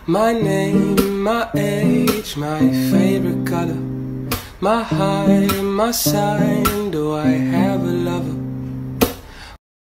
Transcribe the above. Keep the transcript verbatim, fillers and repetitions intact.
My name, my age, my favorite color, my height, my sign. Do I